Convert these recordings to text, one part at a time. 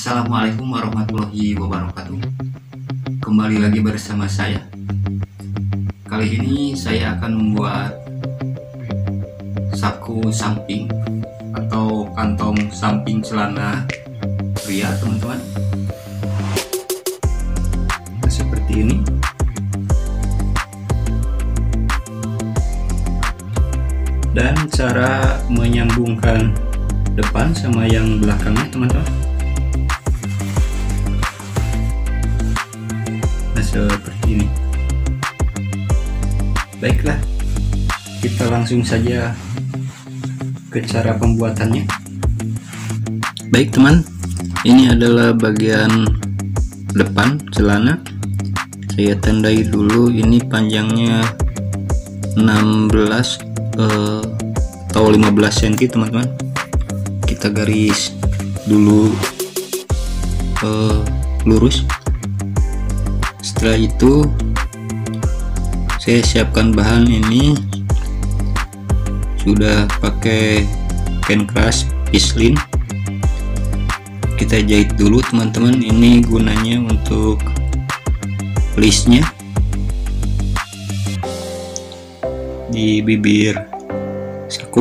Assalamualaikum warahmatullahi wabarakatuh. Kembali lagi bersama saya. Kali ini saya akan membuat saku samping atau kantong samping celana pria, teman-teman. Seperti ini. Dan cara menyambungkan depan sama yang belakangnya, teman-teman. Nah, seperti ini. Baiklah, kita langsung saja ke cara pembuatannya. Baik teman, ini adalah bagian depan celana. Saya tandai dulu, ini panjangnya 16 atau 15 cm, teman-teman. Kita garis dulu lurus. Setelah itu saya siapkan bahan, ini sudah pakai kain keras pislin. Kita jahit dulu, teman-teman. Ini gunanya untuk listnya di bibir saku.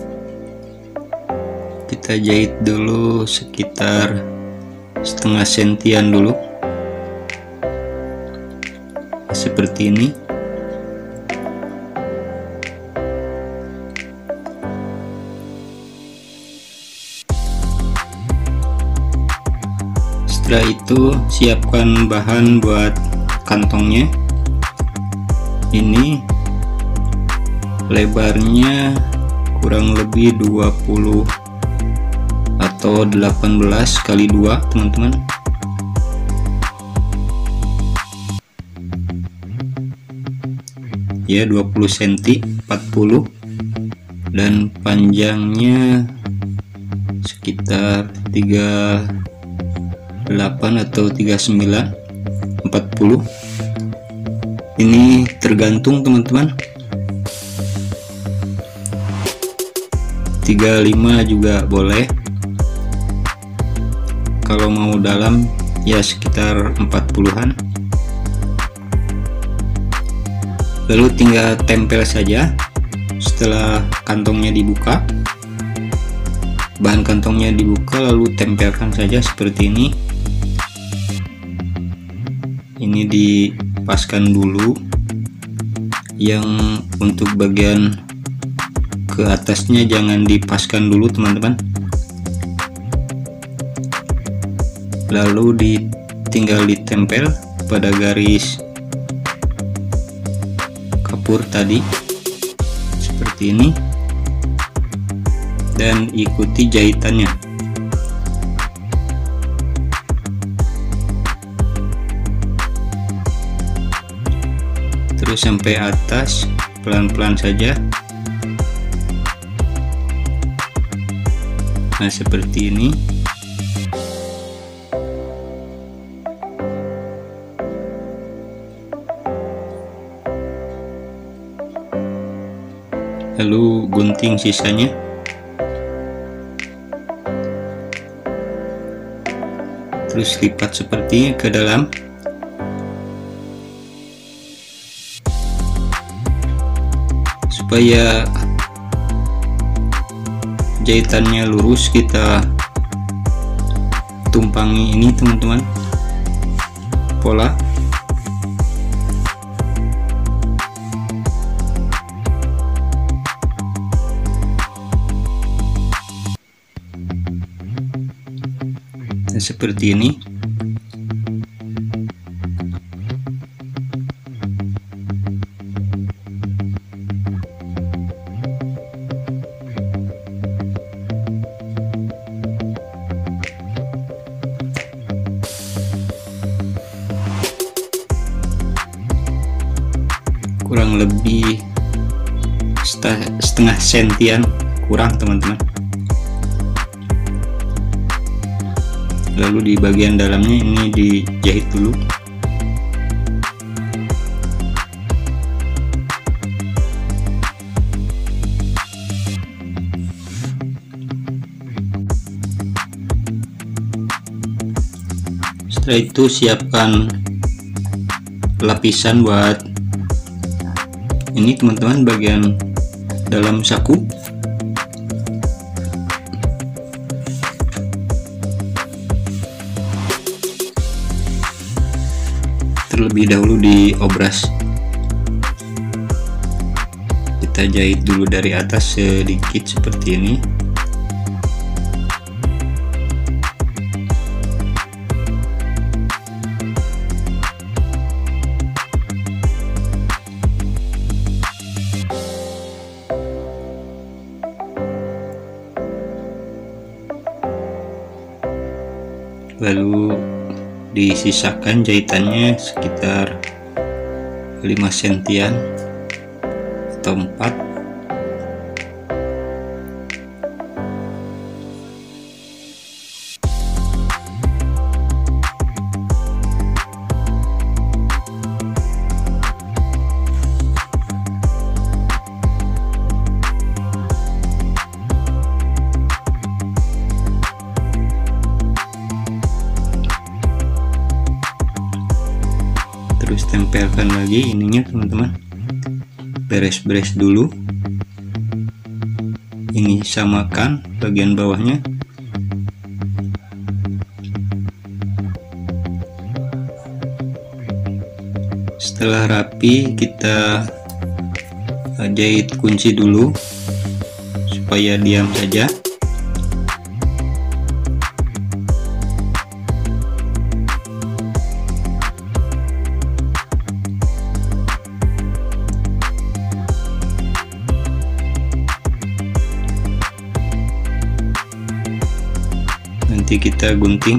Kita jahit dulu sekitar setengah sentian dulu, seperti ini. Setelah itu siapkan bahan buat kantongnya. Ini lebarnya kurang lebih 20 atau 18 kali 2, teman-teman. Ya, 20 cm 40, dan panjangnya sekitar 38 atau 39 40. Ini tergantung, teman-teman. 35 juga boleh. Kalau mau dalam ya sekitar 40-an. Lalu tinggal tempel saja. Setelah kantongnya dibuka, bahan kantongnya dibuka, lalu tempelkan saja seperti ini. Ini dipaskan dulu. Yang untuk bagian ke atasnya jangan dipaskan dulu, teman-teman. Lalu tinggal ditempel pada garis kapur tadi seperti ini, dan ikuti jahitannya. Terus sampai atas, pelan-pelan saja. Nah, seperti ini. Lalu gunting sisanya. Terus lipat seperti ke dalam. Supaya jahitannya lurus, kita tumpangi ini, teman-teman, pola. Nah, seperti ini. Kurang lebih setengah sentian kurang, teman-teman. Lalu di bagian dalamnya ini dijahit dulu. Setelah itu siapkan lapisan buat ini teman-teman, bagian dalam saku. Terlebih dahulu diobras, kita jahit dulu dari atas sedikit seperti ini. Lalu disisakan jahitannya sekitar 5 sentian atau 4. Terus tempelkan lagi ininya teman-teman, beres-beres dulu. Ini samakan bagian bawahnya. Setelah rapi, kita jahit kunci dulu supaya diam saja. Nanti kita gunting.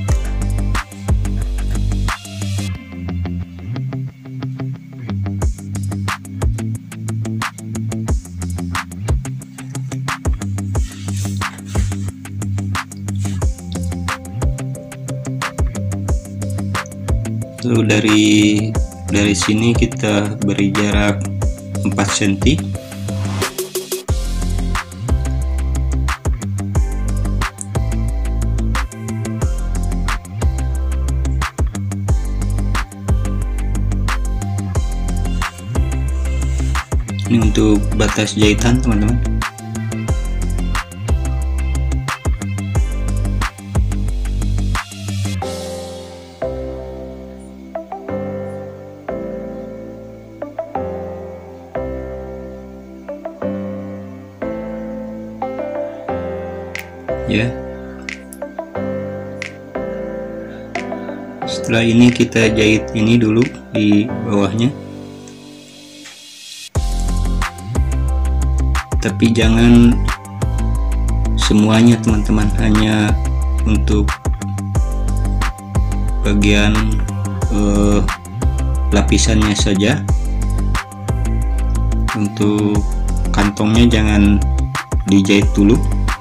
Lalu dari sini kita beri jarak 4 cm. Ini untuk batas jahitan teman-teman. Ya. Setelah ini kita jahit ini dulu di bawahnya. Tapi jangan semuanya teman-teman, hanya untuk bagian lapisannya saja. Untuk kantongnya jangan dijahit dulu.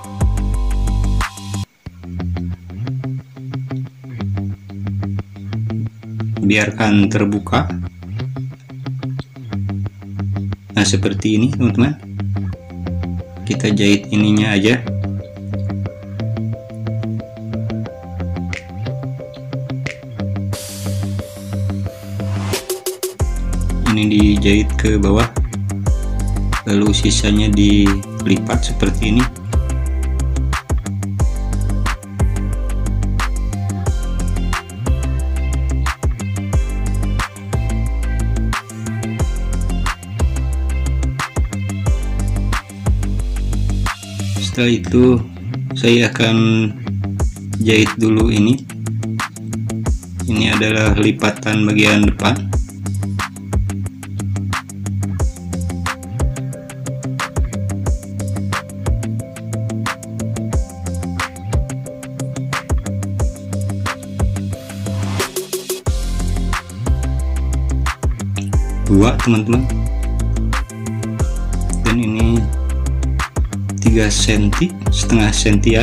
Biarkan terbuka. Nah, seperti ini teman-teman. Kita jahit ininya aja. Ini dijahit ke bawah, lalu sisanya dilipat seperti ini. Setelah itu saya akan jahit dulu ini. Ini adalah lipatan bagian depan. Dua teman-teman, dan ini 3 cm, setengah sentian.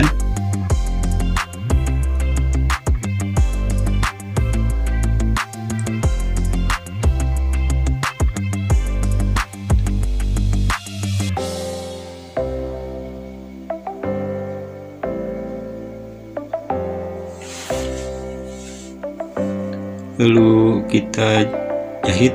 lalu kita jahit.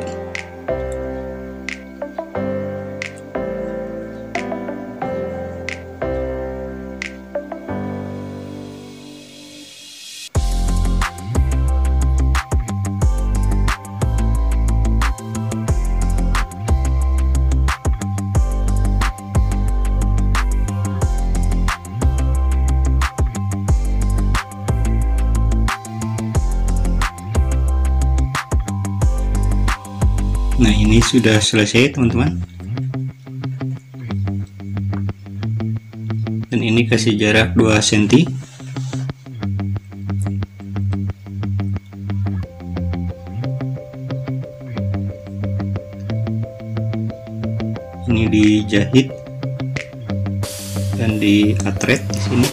Nah, ini sudah selesai teman-teman, dan ini kasih jarak 2 cm. Ini dijahit dan diatret di sini.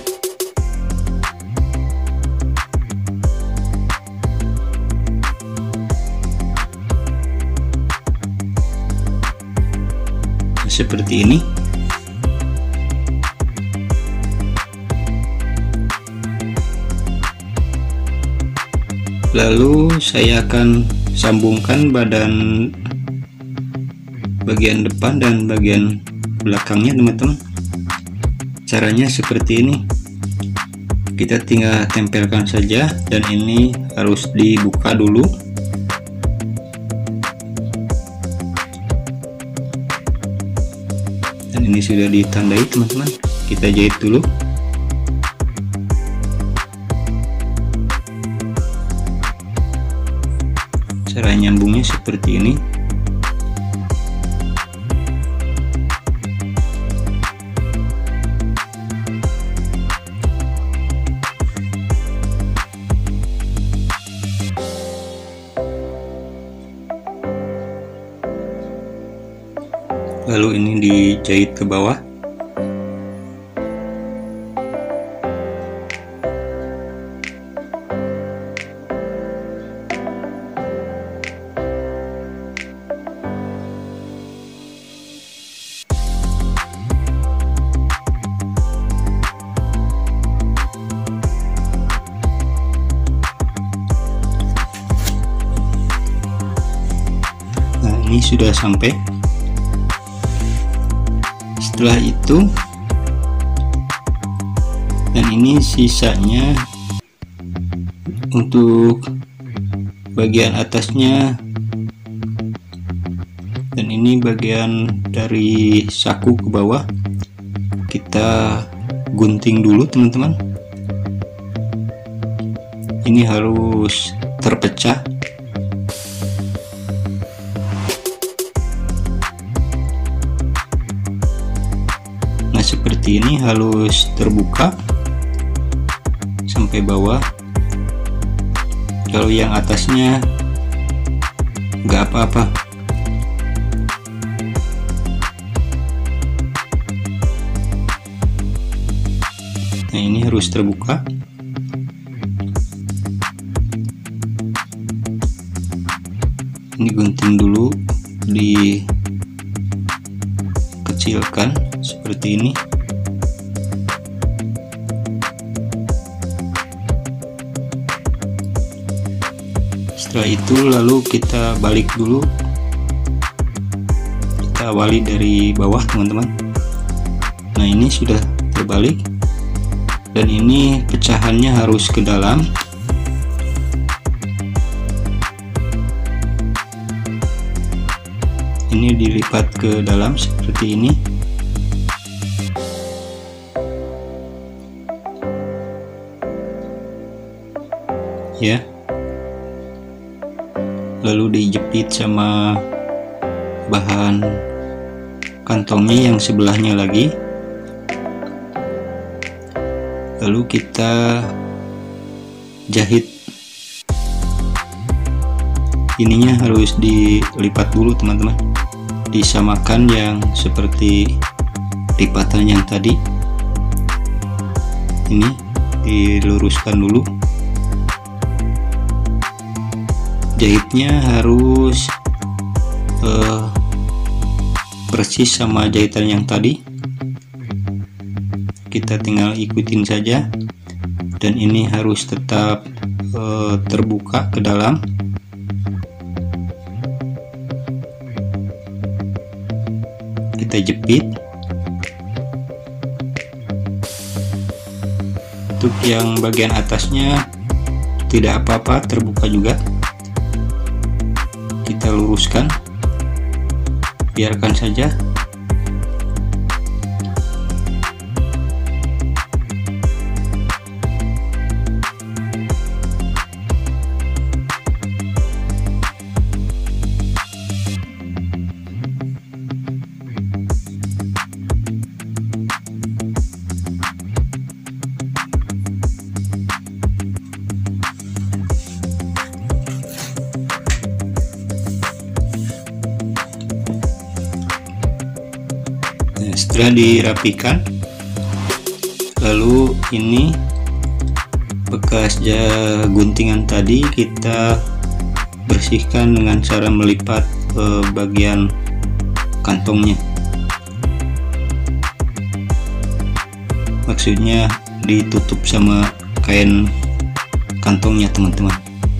Seperti ini. Lalu saya akan sambungkan bagian depan dan bagian belakangnya teman-teman. Caranya seperti ini. Kita tinggal tempelkan saja, dan ini harus dibuka dulu. Ini sudah ditandai teman-teman, kita jahit dulu. Cara nyambungnya seperti ini. Lalu ini dijahit ke bawah. Nah, ini sudah sampai. Setelah itu, dan ini sisanya untuk bagian atasnya, dan ini bagian dari saku ke bawah, kita gunting dulu teman-teman. Ini harus terpecah. Nah, seperti ini harus terbuka sampai bawah. Kalau yang atasnya nggak apa-apa. Nah, ini harus terbuka. Ini gunting dulu, dikecilkan seperti ini. Setelah itu lalu kita balik dulu, kita awali dari bawah teman-teman. Nah, ini sudah terbalik, dan ini pecahannya harus ke dalam. Ini dilipat ke dalam seperti ini. Ya, lalu dijepit sama bahan kantongnya yang sebelahnya lagi. Lalu kita jahit. Ininya harus dilipat dulu teman-teman, disamakan yang seperti lipatan yang tadi. Ini diluruskan dulu. Jahitnya harus persis sama jahitan yang tadi. Kita tinggal ikutin saja, dan ini harus tetap terbuka ke dalam. kita jepit. Untuk yang bagian atasnya tidak apa-apa, terbuka juga, kita luruskan, biarkan saja. Setelah dirapikan, lalu ini bekas guntingan tadi kita bersihkan dengan cara melipat bagian kantongnya. Maksudnya ditutup sama kain kantongnya, teman-teman.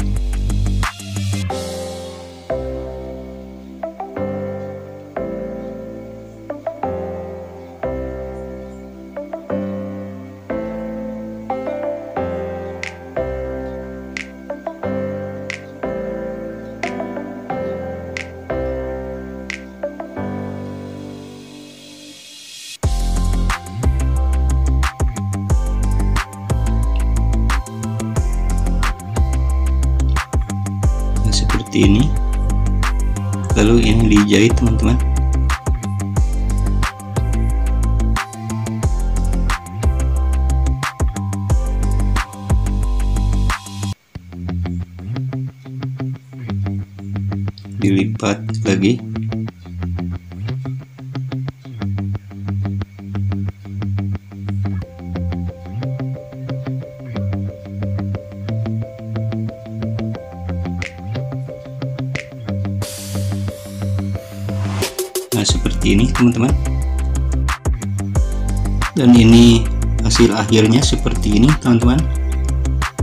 Seperti ini, lalu ini dijahit, teman-teman. Dilipat lagi. Nah, seperti ini, teman-teman. Dan ini hasil akhirnya seperti ini, teman-teman.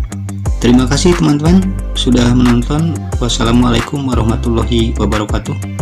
Terima kasih, teman-teman, sudah menonton. Wassalamualaikum warahmatullahi wabarakatuh.